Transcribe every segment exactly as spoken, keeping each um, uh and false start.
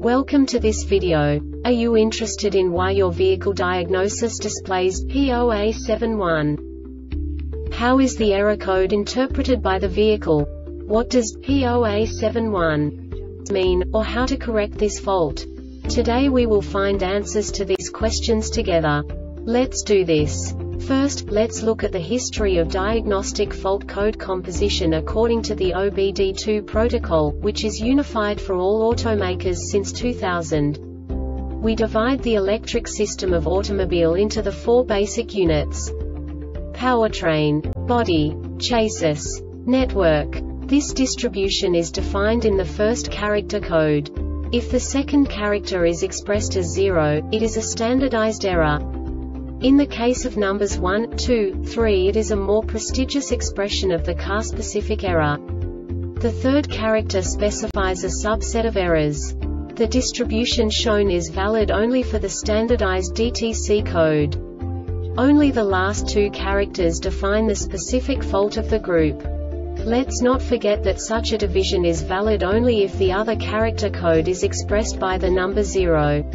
Welcome to this video. Are you interested in why your vehicle diagnosis displays P zero A seven one? How is the error code interpreted by the vehicle? What does P zero A seven one mean, or how to correct this fault? Today we will find answers to these questions together. Let's do this. First, let's look at the history of diagnostic fault code composition according to the O B D two protocol, which is unified for all automakers since two thousand. We divide the electric system of automobile into the four basic units: powertrain, body, chassis, network. This distribution is defined in the first character code. If the second character is expressed as zero, it is a standardized error. In the case of numbers one, two, three, it is a more prestigious expression of the car-specific error. The third character specifies a subset of errors. The distribution shown is valid only for the standardized D T C code. Only the last two characters define the specific fault of the group. Let's not forget that such a division is valid only if the other character code is expressed by the number zero.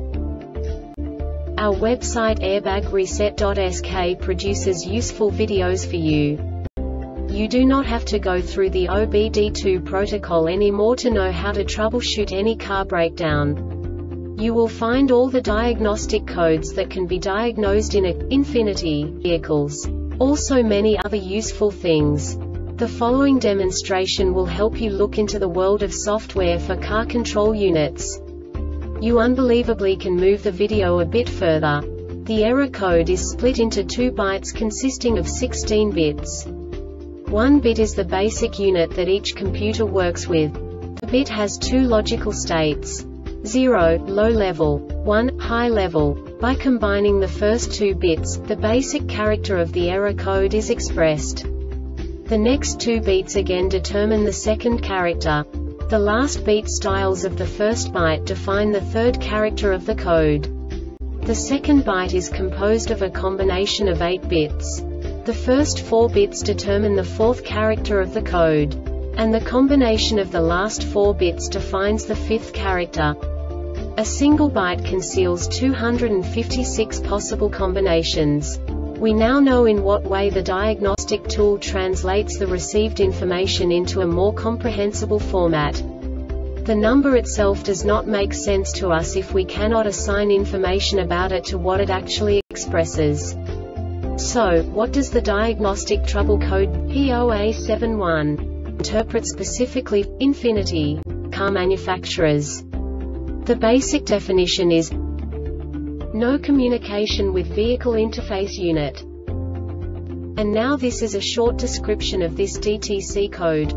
Our website airbag reset dot S K produces useful videos for you. You do not have to go through the O B D two protocol anymore to know how to troubleshoot any car breakdown. You will find all the diagnostic codes that can be diagnosed in a Infiniti vehicles. Also many other useful things. The following demonstration will help you look into the world of software for car control units. You unbelievably can move the video a bit further. The error code is split into two bytes consisting of sixteen bits. One bit is the basic unit that each computer works with. The bit has two logical states: zero, low level, one, high level. By combining the first two bits, the basic character of the error code is expressed. The next two beats again determine the second character. The last beat styles of the first byte define the third character of the code. The second byte is composed of a combination of eight bits. The first four bits determine the fourth character of the code. And the combination of the last four bits defines the fifth character. A single byte conceals two hundred fifty-six possible combinations. We now know in what way the diagnostic tool translates the received information into a more comprehensible format. The number itself does not make sense to us if we cannot assign information about it to what it actually expresses. So, what does the diagnostic trouble code P zero A seven one interpret specifically for Infiniti car manufacturers? The basic definition is no communication with vehicle interface unit. And now this is a short description of this D T C code.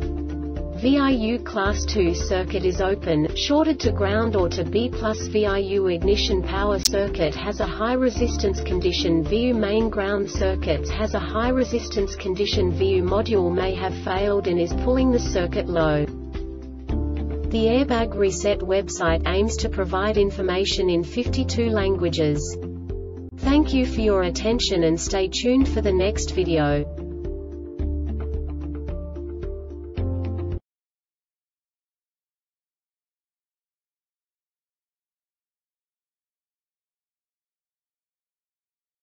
V I U class two circuit is open, shorted to ground or to B plus. V I U ignition power circuit has a high resistance condition. V I U main ground circuits has a high resistance condition. V I U module may have failed and is pulling the circuit low. The Airbag Reset website aims to provide information in fifty-two languages. Thank you for your attention and stay tuned for the next video.